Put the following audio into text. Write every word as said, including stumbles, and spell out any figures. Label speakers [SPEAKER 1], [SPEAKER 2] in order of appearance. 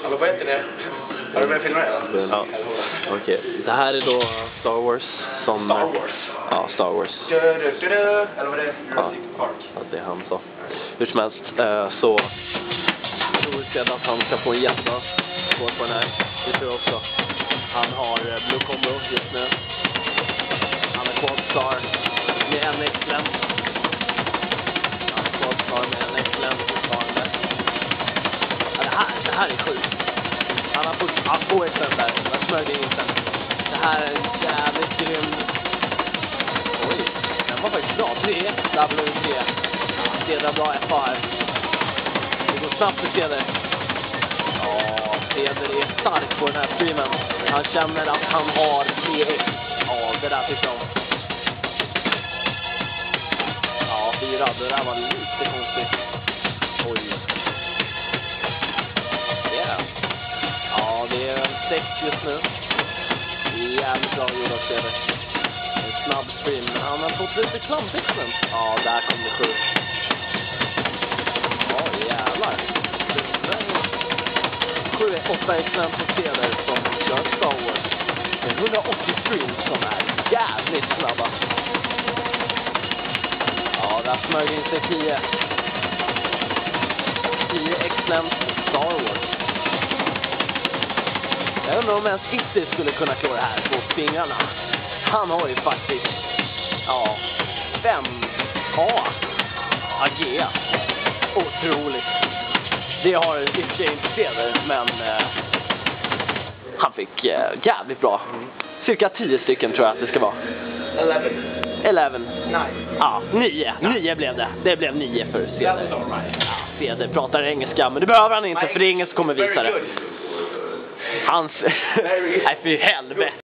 [SPEAKER 1] Hallå, vad heter det? Har du börjat filma det?
[SPEAKER 2] Ja, okej. Okay. Det här är då Star Wars som...
[SPEAKER 1] Star Wars?
[SPEAKER 2] Ja, Star Wars.
[SPEAKER 1] Eller vad är det? Jurassic
[SPEAKER 2] Ja,
[SPEAKER 1] Park?
[SPEAKER 2] ja, det är han så. Hur som helst, eh, så... Jag tror sedan att han ska få en jättebra skål på den här. Det tror jag också. Han har eh, Blue Combo just nu. Han är Quad Star med en excellent. Han är Quad Star med en excellent fortfarande. Ja, det här, det här är sjukt. Han har fått ja, två excellent där. Jag smörjde in sen. Det här är en jävligt grym. Oj, den var faktiskt bra. tre, W tre. Ja, Ceder bra F R. Det går snabbt för Ceder. Ja, Ceder är stark på den här streamen. Han känner att han har tre X. Ja, det där tycker jag om. Ja, fyra. Det där var lite konstigt. Oj. Yeah. Ja, det är en sex just nu. Det är jävligt bra gjort av Ceder. En snabb stream, men han har fått lite klampexen. Ja, där kom det sjukt. Ja, jävlar. sju åtta excellent på Ceder som kör Star Wars. Med hundraåttio streams som är jävligt snabba. Ja, där smög in sig tio. tio excellent Star Wars. Jag undrar om ens Itti skulle kunna klara det här på fingrarna. Han har ju faktiskt, ja, fem A A G. Otroligt. Det har i och för sig inte Ceder, men eh, han fick eh, jävligt bra. Cirka tio stycken tror jag att det ska vara.
[SPEAKER 1] Eleven.
[SPEAKER 2] Eleven.
[SPEAKER 1] Nine.
[SPEAKER 2] Ja, nio. Ja. Nio blev det. Det blev nio för Ceder. Ja, Ceder pratar engelska, men det behöver han inte, för engelska kommer visa det. Hans... Nej, för helvete.